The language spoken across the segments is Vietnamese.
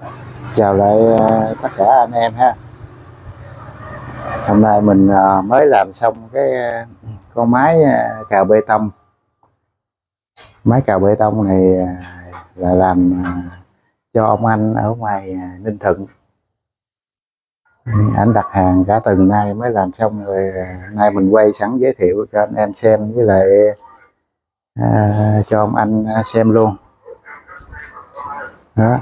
Chào lại tất cả anh em ha. Hôm nay mình mới làm xong cái con máy cào bê tông. Máy cào bê tông này là làm cho ông anh ở ngoài Ninh Thuận. Anh đặt hàng cả tuần nay mới làm xong rồi, nay mình quay sẵn giới thiệu cho anh em xem, với lại cho ông anh xem luôn đó.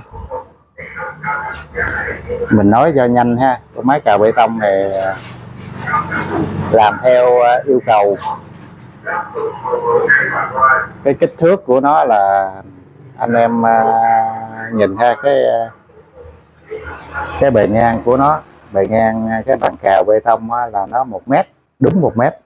Mình nói cho nhanh ha, cái máy cào bê tông này làm theo yêu cầu. Cái kích thước của nó là anh em nhìn ha, cái bề ngang của nó, bề ngang cái bàn cào bê tông là nó 1 mét, đúng 1 mét,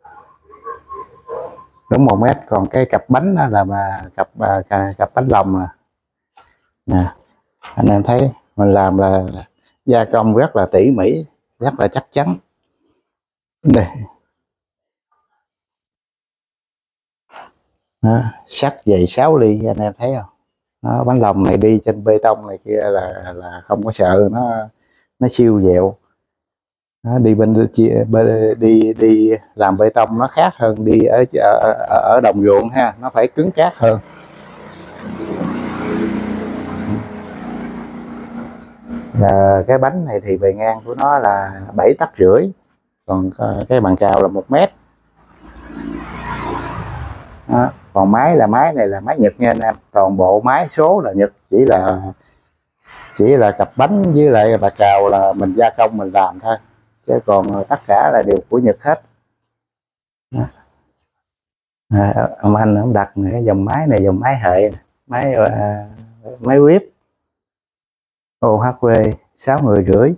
đúng 1 mét. Còn cái cặp bánh đó là cặp bánh lồng nè, anh em thấy mình làm là gia công rất là tỉ mỉ, rất là chắc chắn đây. Đó, sắt dày 6 ly anh em thấy không? Đó, bánh lồng này đi trên bê tông này kia là không có sợ, nó siêu dẹo. Đó, đi làm bê tông nó khác hơn đi ở đồng ruộng ha, nó phải cứng cáp hơn. Là cái bánh này thì bề ngang của nó là 7,5 tấc, còn cái bàn cào là 1 mét. Đó. Còn máy này là máy Nhật nha anh em, toàn bộ máy số là Nhật, chỉ là cặp bánh với lại bàn cào là mình gia công mình làm thôi, chứ còn tất cả là đều của Nhật hết. Đó. Ông anh ông đặt cái dòng máy này, dòng máy hệ, máy whip OHV 6,5 người.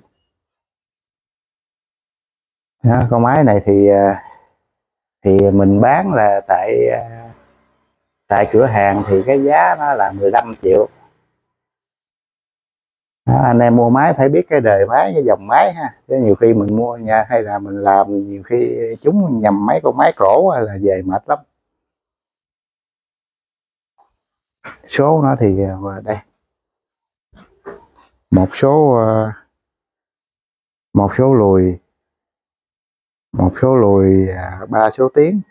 Đó, con máy này thì mình bán là tại cửa hàng thì cái giá nó là 15 triệu. Đó, anh em mua máy phải biết cái đời máy, cái dòng máy ha, chứ nhiều khi mình mua nha, hay là mình làm nhiều khi chúng nhầm mấy con máy cổ là về mệt lắm. Số nó thì đây, một số lùi 3 số tiến.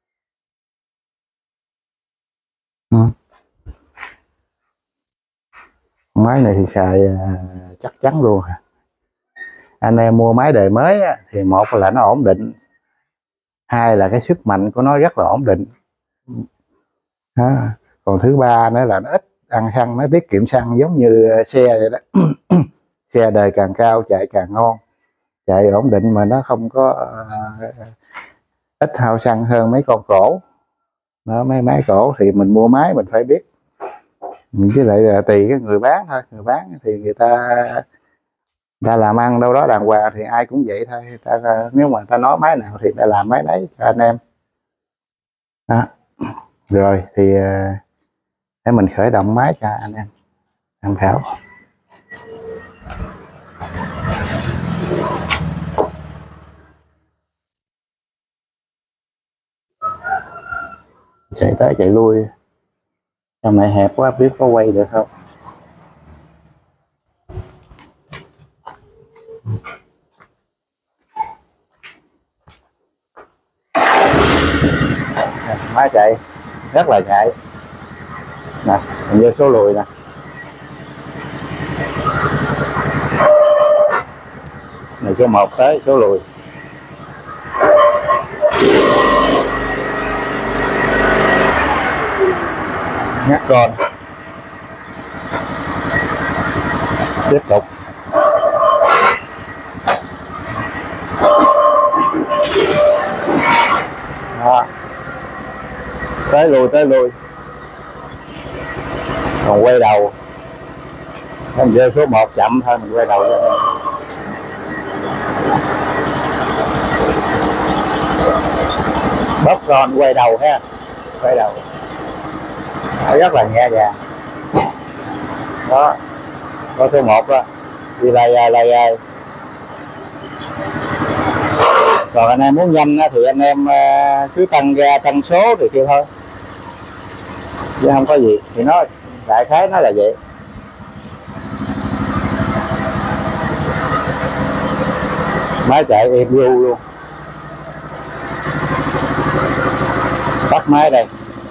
Máy này thì xài chắc chắn luôn. Anh em mua máy đời mới thì một là nó ổn định, hai là cái sức mạnh của nó rất là ổn định. Đó. Còn thứ ba nữa là nó ít ăn xăng, nó tiết kiệm xăng giống như xe vậy đó. Xe đời càng cao chạy càng ngon, chạy ổn định mà nó không có ít hao xăng hơn mấy con cổ. Đó, mấy máy cổ thì mình mua máy mình phải biết, với lại là tùy cái người bán thôi. Người bán thì người ta làm ăn đâu đó đàng hoàng thì ai cũng vậy thôi. Nếu mà ta nói máy nào thì ta làm máy đấy cho anh em. Đó. Rồi thì để mình khởi động máy cho anh em tham khảo. Chạy tới chạy lui, trong này hẹp quá biết có quay được không. Máy chạy rất là chạy nè, mình vô số lùi nè, này số 1 tới số lùi. Ngắt con, tiếp tục. Đó. Tới lui, còn quay đầu mình vô số 1 chậm thôi, mình quay đầu ra. Bóp con quay đầu ha, quay đầu nó rất là nhẹ nhàng. Đó, có số 1 đó, đi lai. Còn anh em muốn nhanh thì anh em cứ tăng ga tăng số thì kia thôi, chứ không có gì. Thì nó đại khái nó là vậy. Máy chạy êm ru luôn. Tắt máy đây.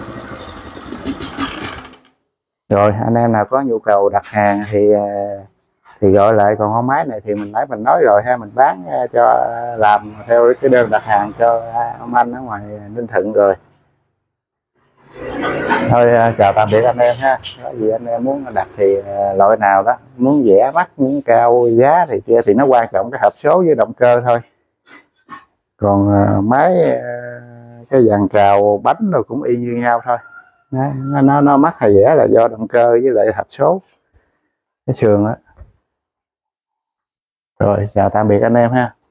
Rồi anh em nào có nhu cầu đặt hàng thì gọi lại, còn con máy này thì mình nãy mình nói rồi ha, mình bán cho làm theo cái đơn đặt hàng cho ông anh ở ngoài Ninh Thuận rồi. Thôi chào tạm biệt anh em ha. Có gì anh em muốn đặt thì loại nào đó, muốn rẻ mắc muốn cao giá thì kia, thì nó quan trọng cái hộp số với động cơ thôi. Còn máy cái dàn cào bánh rồi cũng y như nhau thôi. Nó mắc hay rẻ là do động cơ với lại hộp số, cái sườn á. Rồi chào tạm biệt anh em ha.